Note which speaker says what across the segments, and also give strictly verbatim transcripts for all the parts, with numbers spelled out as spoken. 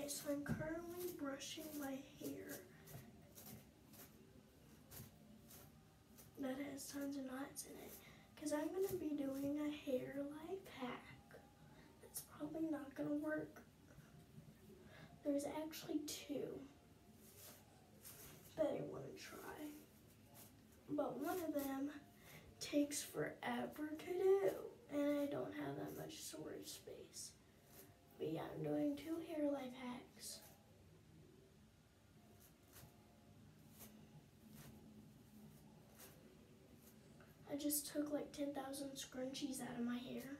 Speaker 1: Alright, so I'm currently brushing my hair that has tons of knots in it because I'm going to be doing a hair life hack. It's probably not going to work. There's actually two that I want to try, but one of them takes forever to do and I don't have that much storage space. But yeah, I'm doing two hair life hacks. I just took like ten thousand scrunchies out of my hair.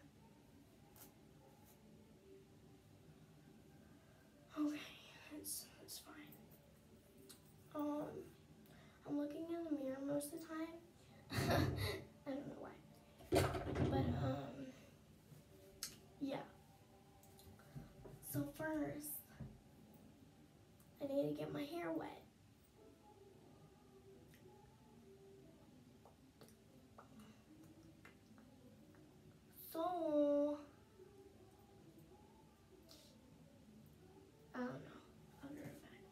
Speaker 1: Okay, that's, that's fine. Um, I'm looking in the mirror most of the time. I don't know why. But, um, yeah. So first, I need to get my hair wet. So, I don't know. I'll be right back.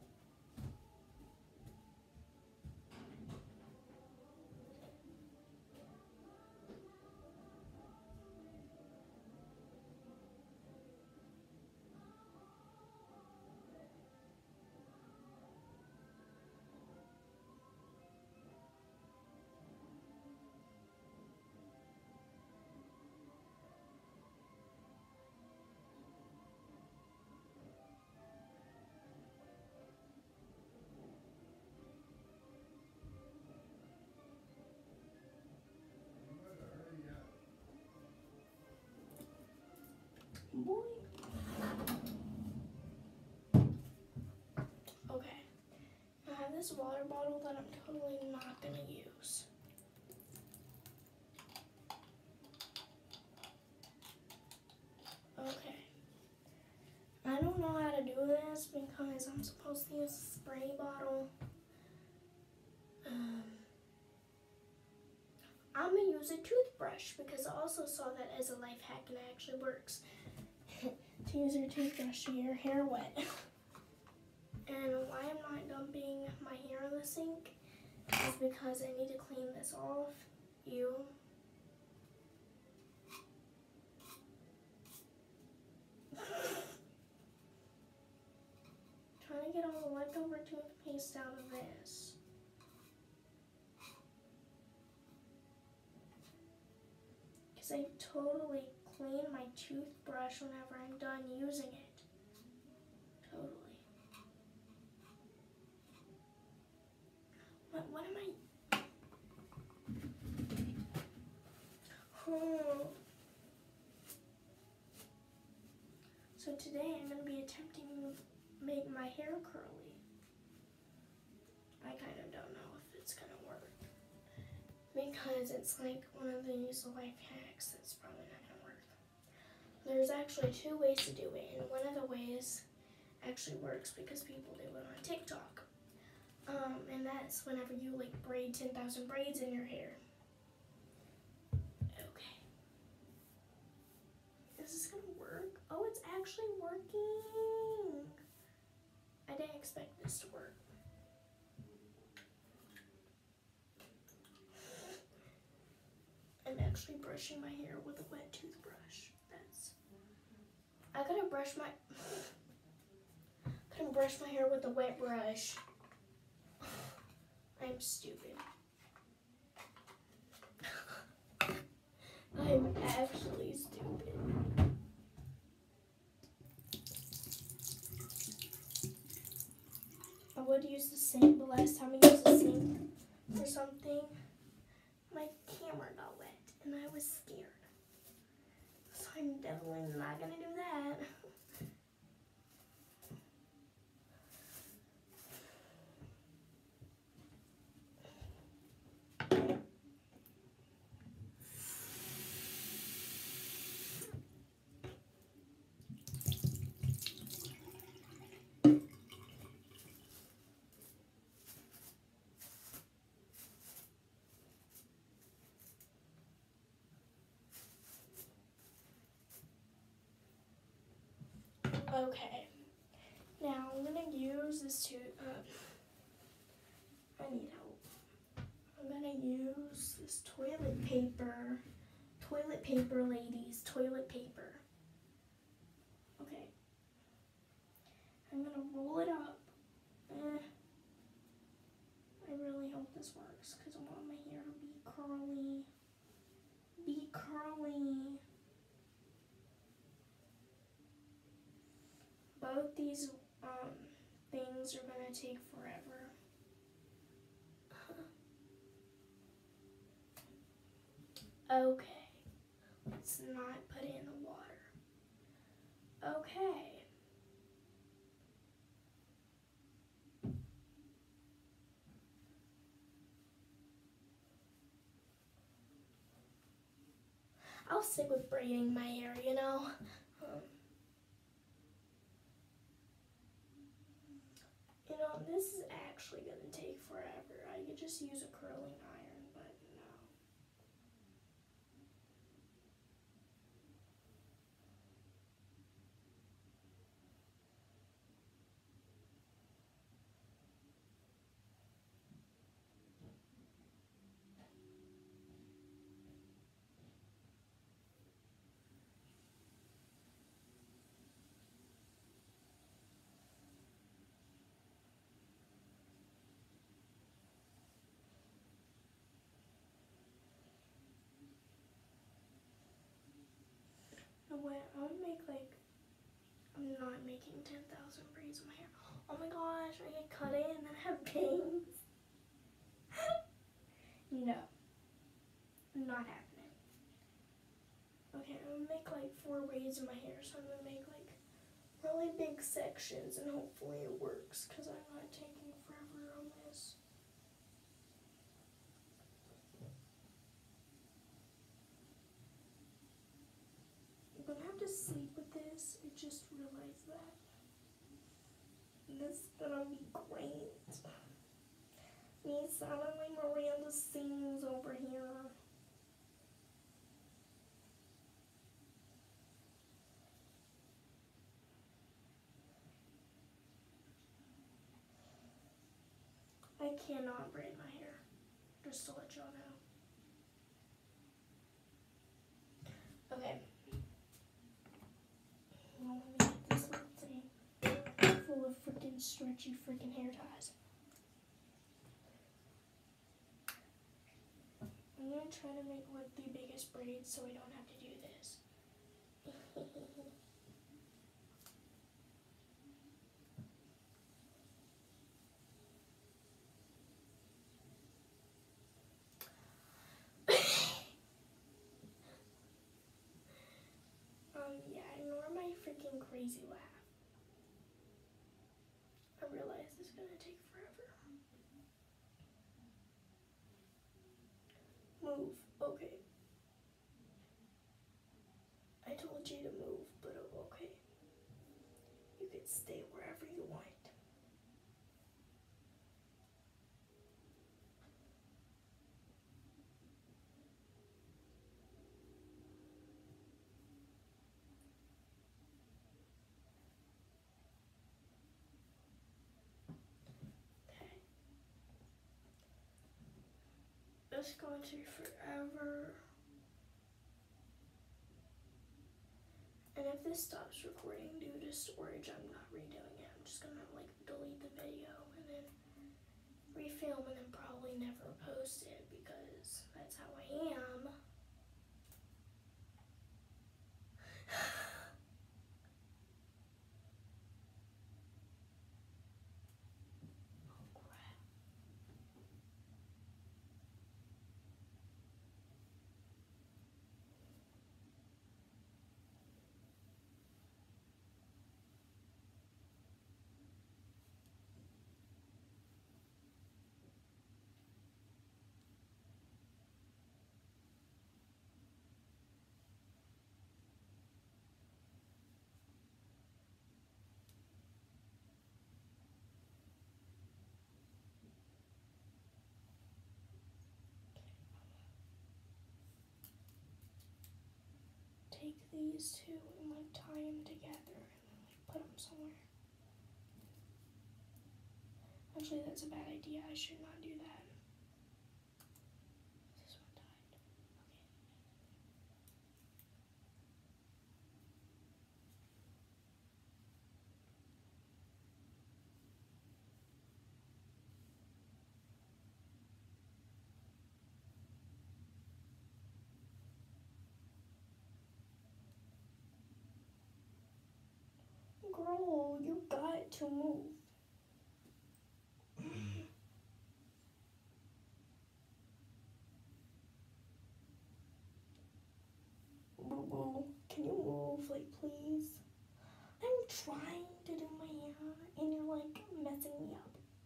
Speaker 1: Boy. Okay. I have this water bottle that I'm totally not gonna use. Okay. I don't know how to do this because I'm supposed to use a spray bottle. Um, I'm gonna use a toothbrush because I also saw that as a life hack and it actually works. To use your toothbrush to get your hair wet. And why I'm not dumping my hair in the sink is because I need to clean this off. Ew. Trying to get all the leftover toothpaste out of this. Because I totally clean my toothbrush whenever I'm done using it. Totally. What, what am I? Oh. So today I'm going to be attempting to make my hair curly. I kind of don't know if it's going to work. Because it's like one of these life hacks that's probably not going to work. There's actually two ways to do it, and one of the ways actually works because people do it on TikTok. Um, and that's whenever you like braid ten thousand braids in your hair. Okay. Is this going to work? Oh, it's actually working. I didn't expect this to work. I'm actually brushing my hair with a wet toothbrush. That's. I gotta brush my. I couldn't brush my hair with a wet brush. I'm stupid. I'm actually stupid. I would use the sink, but last time I used the sink for something, my camera got wet and I was scared. So I'm definitely not gonna do that. Okay, Now I'm gonna use this to, uh, I need help. I'm gonna use this toilet paper, toilet paper ladies, toilet paper. Okay. I'm gonna roll it up. Eh. I really hope this works because I want my hair to be curly. Be curly. Both these um, things are gonna take forever. Okay, let's not put it in the water. Okay. I'll stick with braiding my hair, you know. Um, you know, this is actually gonna take forever. I could just use a curling iron, but no. No way, I'll make like, I'm not making ten thousand braids in my hair. Oh my gosh, I could cut it and then have bangs. No, not happening. Okay, I'm gonna make like four braids in my hair, so I'm gonna make like really big sections and hopefully it works because I'm not taking forever on this. I'm gonna have to sleep with this. I just realized that. And this is gonna be great. Me sounding like Miranda Sings over here. I cannot braid my hair, just to let y'all know. Okay. Well, let me get this little thing full of freaking stretchy freaking hair ties. I'm gonna try to make like the biggest braids so I don't have to do this. um, yeah, ignore my freaking crazy laugh. I realize this is gonna take forever. Move. Okay. I told you to move, but okay. You can stay wherever you want. Okay. It's going to take forever. And if this stops recording due to storage, I'm not redoing it. I'm just gonna like delete the video and then refilm and then probably never post it because that's how I am. Oh crap. Take these two and like tie them together and then like put them somewhere. Actually, that's a bad idea. I should not do that. This one died. Okay. Girl, you got to move. Boo boo, can you move, like, please? I'm trying to do my hair and you're like messing me up.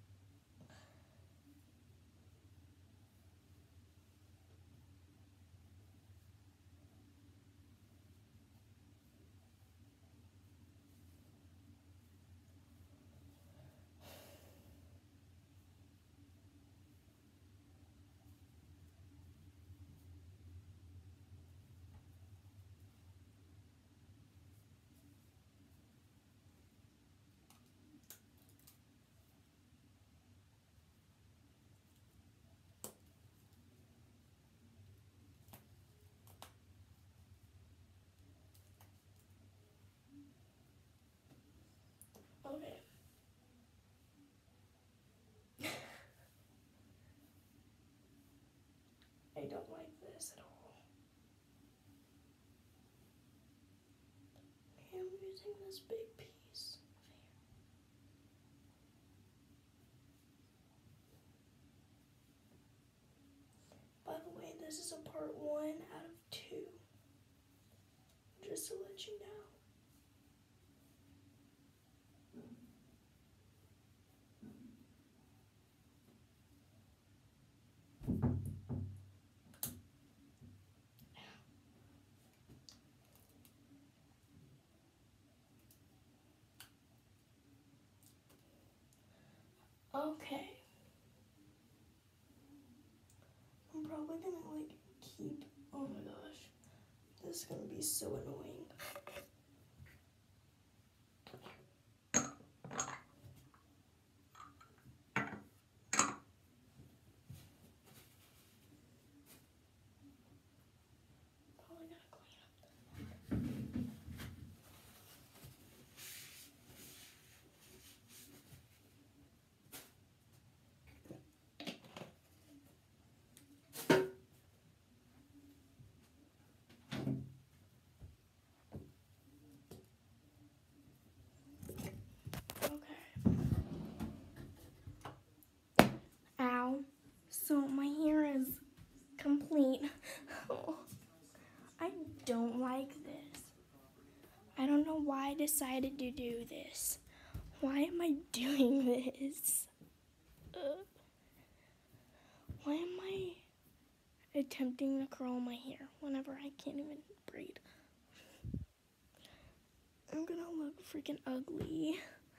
Speaker 1: Okay. I don't like this at all. Okay, I'm using this big piece of hair. By the way, this is a part one out of two. Just to let you know. Okay. I'm probably gonna like keep, oh my gosh, this is gonna be so annoying. Probably gotta clean up. Ow. So my hair is complete. Oh, I don't like this. I don't know why I decided to do this. Why am I doing this? Uh, why am I attempting to curl my hair whenever I can't even braid? I'm gonna look freaking ugly.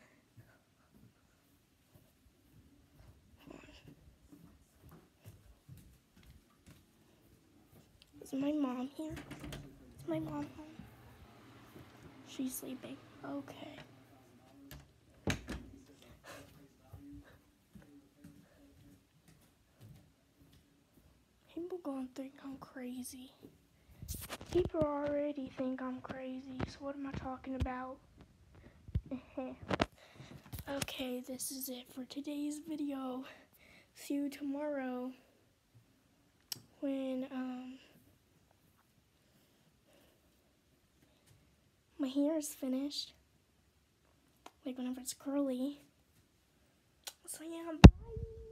Speaker 1: Is my mom here? Is my mom home? She's sleeping. Okay. People gonna think I'm crazy. People already think I'm crazy, so what am I talking about? Okay, this is it for today's video. See you tomorrow when um my hair is finished. Like whenever it's curly. So yeah, bye.